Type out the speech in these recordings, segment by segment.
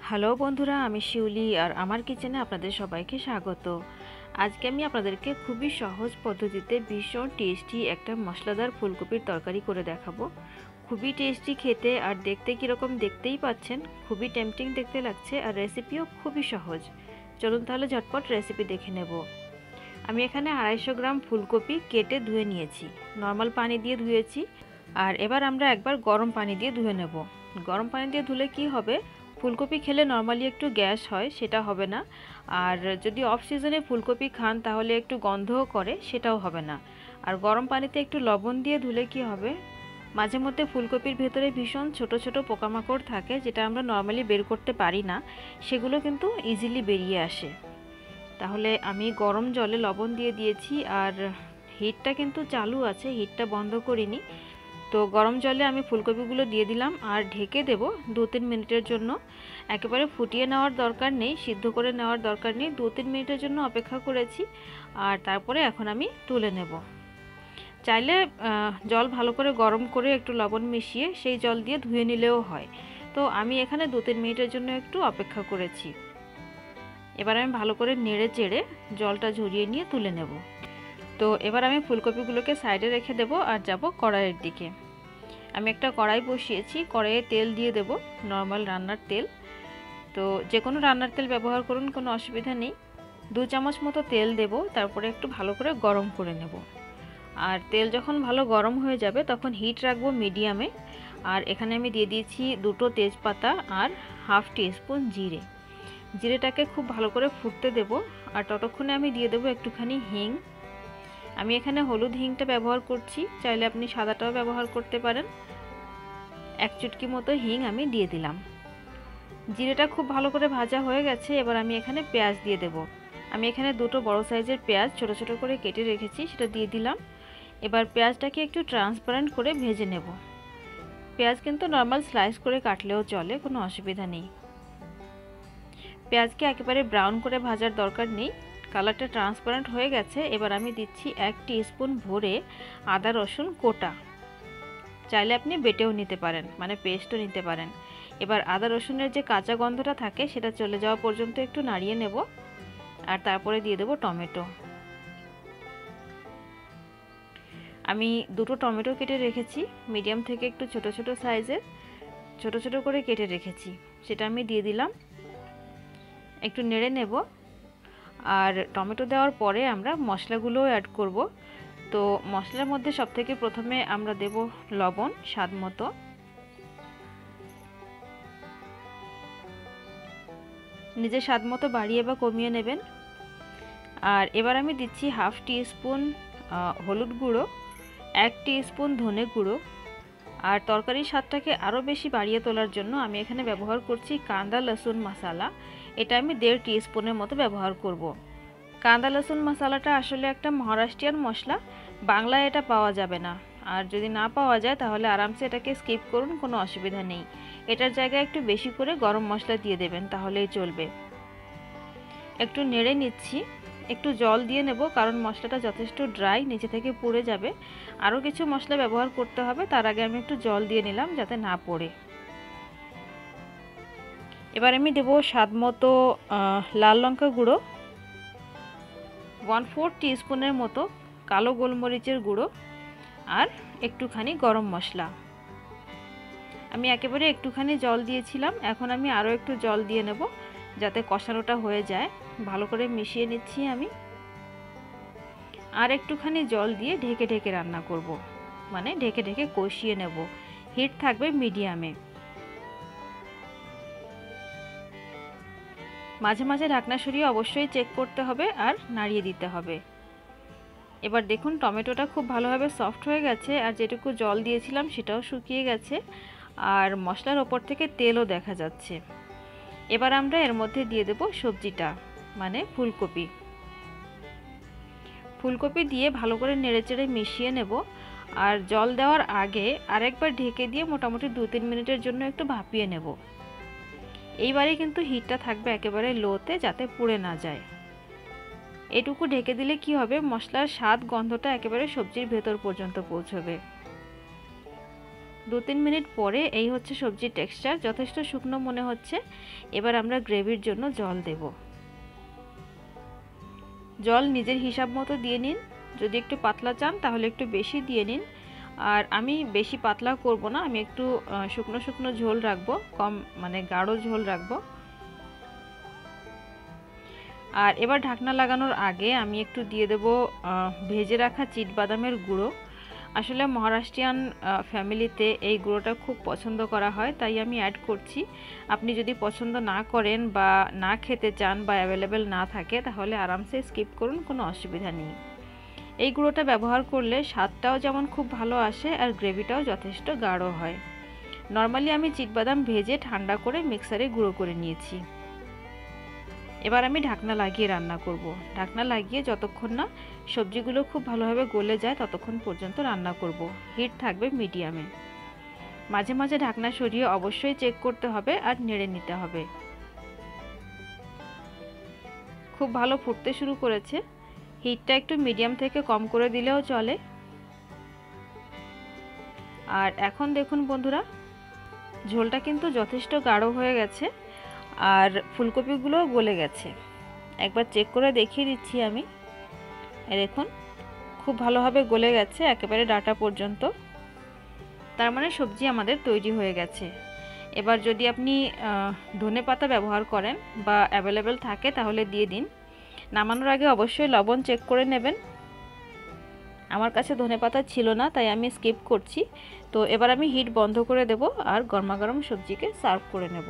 Hello বন্ধুরা, আমি শিউলি আর আমার কিচেনে আপনাদের সবাইকে স্বাগত। আজকে আমি আপনাদেরকে খুবই সহজ পদ্ধতিতে ভীষণ টেস্টি একটা মশলাদার ফুলকপির তরকারি করে দেখাবো। খুবই টেস্টি খেতে, আর দেখতে কীরকম দেখতেই পাচ্ছেন, খুবই টেম্পটিং দেখতে লাগছে, আর রেসিপিও খুবই সহজ। চলুন তাহলে ঝটপট রেসিপি দেখে নেব। আমি এখানে 250 গ্রাম ফুলকপি কেটে ধুয়ে নিয়েছি, নর্মাল পানি দিয়ে ধুয়েছি। আর এবার আমরা একবার গরম পানি দিয়ে ধুয়ে নেব। গরম পানি দিয়ে ধুলে কি হবে, ফুলকপি খেলে নর্মালি একটু গ্যাস হয়, সেটা হবে না। আর যদি অফ সিজনে ফুলকপি খান তাহলে একটু গন্ধও করে, সেটাও হবে না। আর গরম পানিতে একটু লবণ দিয়ে ধুলে কি হবে, মাঝে মধ্যে ফুলকপির ভেতরে ভীষণ ছোট ছোট পোকামাকড় থাকে, যেটা আমরা নর্মালি বের করতে পারি না, সেগুলো কিন্তু ইজিলি বেরিয়ে আসে। তাহলে আমি গরম জলে লবণ দিয়ে দিয়েছি, আর হিটটা কিন্তু চালু আছে, হিটটা বন্ধ করিনি। তো গরম জলে আমি ফুলকপিগুলো দিয়ে দিলাম আর ঢেকে দেব 2-3 মিনিটের জন্য। একেবারে ফুটিয়ে নেওয়ার দরকার নেই, সিদ্ধ করে নেওয়ার দরকার নেই, 2-3 মিনিটের জন্য অপেক্ষা করেছি। আর তারপরে এখন আমি তুলে নেব। চাইলে জল ভালো করে গরম করে একটু লবণ মিশিয়ে সেই জল দিয়ে ধুয়ে নিলেও হয়। তো আমি এখানে 2-3 মিনিটের জন্য একটু অপেক্ষা করেছি। এবার আমি ভালো করে নেড়ে চেড়ে জলটা ঝরিয়ে নিয়ে তুলে নেব। তো এবার আমি ফুলকপিগুলোকে সাইডে রেখে দেব আর যাব কড়াইয়ের দিকে। আমি একটা কড়াই বসিয়েছি, কড়াইয়ে তেল দিয়ে দেব, নর্মাল রান্নার তেল। তো যে কোনো রান্নার তেল ব্যবহার করুন, কোনো অসুবিধা নেই। 2 চামচ মতো তেল দেব, তারপরে একটু ভালো করে গরম করে নেব। আর তেল যখন ভালো গরম হয়ে যাবে তখন হিট রাখবো মিডিয়ামে। আর এখানে আমি দিয়ে দিয়েছি 2টো তেজপাতা আর 1/2 টিস্পুন জিরে। জিরেটাকে খুব ভালো করে ফুটতে দেব। আর ততক্ষণে আমি দিয়ে দেবো একটুখানি হিং। আমি এখানে হলুদ হিংটা ব্যবহার করছি, চাইলে আপনি সাদাটাও ব্যবহার করতে পারেন। 1 চুটকি মতো হিং আমি দিয়ে দিলাম। জিরেটা খুব ভালো করে ভাজা হয়ে গেছে, এবার আমি এখানে পেঁয়াজ দিয়ে দেব। আমি এখানে 2টো বড় সাইজের পেঁয়াজ ছোট ছোট করে কেটে রেখেছি, সেটা দিয়ে দিলাম। এবার পেঁয়াজটাকে একটু ট্রান্সপারেন্ট করে ভেজে নেব। পেঁয়াজ কিন্তু নর্মাল স্লাইস করে কাটলেও চলে, কোনো অসুবিধা নেই। পেঁয়াজকে একেবারে ব্রাউন করে ভাজার দরকার নেই, কালারটা ট্রান্সপারেন্ট হয়ে গেছে। এবার আমি দিচ্ছি 1 টিস্পুন ভরে আদা রসুন কোটা। চাইলে আপনি বেটেও নিতে পারেন, মানে পেস্টও নিতে পারেন। এবার আদা রসুনের যে কাঁচা গন্ধটা থাকে সেটা চলে যাওয়া পর্যন্ত একটু নাড়িয়ে নেব। আর তারপরে দিয়ে দেব টমেটো। আমি 2টো টমেটো কেটে রেখেছি, মিডিয়াম থেকে একটু ছোট ছোট সাইজের, ছোট ছোট করে কেটে রেখেছি, সেটা আমি দিয়ে দিলাম। একটু নেড়ে নেব। আর টমেটো দেওয়ার পরে আমরা মশলাগুলোও অ্যাড করব। তো মশলার মধ্যে সবথেকে প্রথমে আমরা দেব লবণ স্বাদ মতো। নিজের স্বাদ মতো বাড়িয়ে বা কমিয়ে নেবেন। আর এবার আমি দিচ্ছি 1/2 টিস্পুন হলুদ গুঁড়ো, 1 টিস্পুন ধনে গুঁড়ো। আর তরকারির স্বাদটাকে আরও বেশি বাড়িয়ে তোলার জন্য আমি এখানে ব্যবহার করছি কাঁদা লসুন মশলা। এটা আমি 1.5 টিস্পুনের মতো ব্যবহার করব। কাঁদা লসুন মশলাটা আসলে একটা মহারাষ্ট্রিয়ান মশলা, বাংলায় এটা পাওয়া যাবে না। আর যদি না পাওয়া যায় তাহলে আরামসে এটাকে স্কিপ করুন, কোনো অসুবিধা নেই। এটার জায়গায় একটু বেশি করে গরম মশলা দিয়ে দেবেন, তাহলেই চলবে। একটু নেড়ে নিচ্ছি, একটু জল দিয়ে নেব, কারণ মশলাটা যথেষ্ট ড্রাই, নিচে থেকে পুড়ে যাবে। আরও কিছু মশলা ব্যবহার করতে হবে, তার আগে আমি একটু জল দিয়ে নিলাম যাতে না পড়ে। এবার আমি দেব স্বাদ মতো লাল লঙ্কা গুঁড়ো, 1/4 টিস্পুনের মতো কালো গোলমরিচের গুঁড়ো, আর একটুখানি গরম মশলা। আমি একেবারে একটুখানি জল দিয়েছিলাম, এখন আমি আরও একটু জল দিয়ে নেব যাতে কষানোটা হয়ে যায়। ভালো করে মিশিয়ে নিচ্ছি আমি। আর একটুখানি জল দিয়ে ঢেকে ঢেকে রান্না করব, মানে ঢেকে ঢেকে কষিয়ে নেব। হিট থাকবে মিডিয়ামে। মাঝে মাঝে ঢাকনা সরিয়ে অবশ্যই চেক করতে হবে আর নাড়িয়ে দিতে হবে। এবার দেখুন টমেটোটা খুব ভালোভাবে সফট হয়ে গেছে, আর যেটুকু জল দিয়েছিলাম সেটাও শুকিয়ে গেছে, আর মশলার ওপর থেকে তেলও দেখা যাচ্ছে। এবার আমরা এর মধ্যে দিয়ে দেব সবজিটা, মানে ফুলকপি। ফুলকপি দিয়ে ভালো করে নেড়েচেড়ে মিশিয়ে নেব। আর জল দেওয়ার আগে আরেকবার ঢেকে দিয়ে মোটামুটি 2-3 মিনিটের জন্য একটু ভাপিয়ে নেব। এইবারে কিন্তু হিটটা থাকবে একেবারে লোতে, যাতে পুড়ে না যায়। এটুকু ঢেকে দিলে কি হবে, মশলার স্বাদ গন্ধটা একেবারে সবজির ভেতর পর্যন্ত পৌঁছবে। 2-3 মিনিট পরে এই হচ্ছে সবজির টেক্সচার, যথেষ্ট শুকনো মনে হচ্ছে। এবার আমরা গ্রেভির জন্য জল দেব। জল নিজের হিসাব মতো দিয়ে নিন, যদি একটু পাতলা চান তাহলে একটু বেশি দিয়ে নিন। আর আমি বেশি পাতলা করব না, আমি একটু শুকনো শুকনো ঝোল রাখবো, কম মানে গাঢ় ঝোল রাখবো। আর এবার ঢাকনা লাগানোর আগে আমি একটু দিয়ে দেব ভেজে রাখা চিটবাদামের গুঁড়ো। আসলে মহারাষ্ট্রিয়ান ফ্যামিলিতে এই গুঁড়োটা খুব পছন্দ করা হয়, তাই আমি অ্যাড করছি। আপনি যদি পছন্দ না করেন বা না খেতে চান বা অ্যাভেলেবেল না থাকে তাহলে আরামসে স্কিপ করুন, কোনো অসুবিধা নেই। এই গুঁড়োটা ব্যবহার করলে স্বাদটাও যেমন খুব ভালো আসে আর গ্রেভিটাও যথেষ্ট গাঢ় হয়। নর্মালি আমি চিটবাদাম ভেজে ঠান্ডা করে মিক্সারে গুঁড়ো করে নিয়েছি। এবার আমি ঢাকনা লাগিয়ে রান্না করব। ঢাকনা লাগিয়ে যতক্ষণ না সবজিগুলো খুব ভালোভাবে গলে যায় ততক্ষণ পর্যন্ত রান্না করব। হিট থাকবে মিডিয়ামে। মাঝে মাঝে ঢাকনা সরিয়ে অবশ্যই চেক করতে হবে আর নেড়ে নিতে হবে। খুব ভালো ফুটতে শুরু করেছে। হিটটা একটু মিডিয়াম থেকে কম করে দিলেও চলে। আর এখন দেখুন বন্ধুরা, ঝোলটা কিন্তু যথেষ্ট গাঢ় হয়ে গেছে আর ফুলকপিগুলো গলে গেছে। একবার চেক করে দেখিয়ে দিচ্ছি আমি। দেখুন খুব ভালোভাবে গলে গেছে একেবারে ডাঁটা পর্যন্ত। তার মানে সবজি আমাদের তৈরি হয়ে গেছে। এবার যদি আপনি ধনেপাতা ব্যবহার করেন বা অ্যাভেলেবেল থাকে তাহলে দিয়ে দিন। নামানোর আগে অবশ্যই লবণ চেক করে নেবেন। আমার কাছে ধনেপাতা ছিল না তাই আমি স্কিপ করছি। তো এবার আমি হিট বন্ধ করে দেব আর গরমাগরম সবজিকে সার্ভ করে নেব।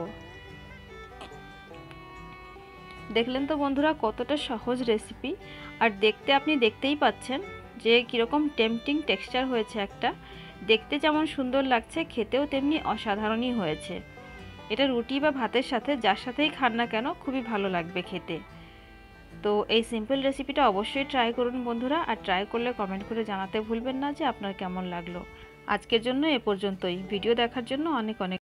দেখলেন তো বন্ধুরা কতটা সহজ রেসিপি, আর দেখতে আপনি দেখতেই পাচ্ছেন যে কীরকম টেম্পটিং টেক্সচার হয়েছে। একটা দেখতে যেমন সুন্দর লাগছে, খেতেও তেমনি অসাধারণই হয়েছে। এটা রুটি বা ভাতের সাথে যার সাথেই খান না কেন খুবই ভালো লাগবে খেতে। তো এই সিম্পল রেসিপিটা অবশ্যই ট্রাই করুন বন্ধুরা, আর ট্রাই করলে কমেন্ট করে জানাতে ভুলবেন না যে আপনার কেমন লাগলো। আজকের জন্য এ পর্যন্তই। ভিডিও দেখার জন্য অনেক অনেক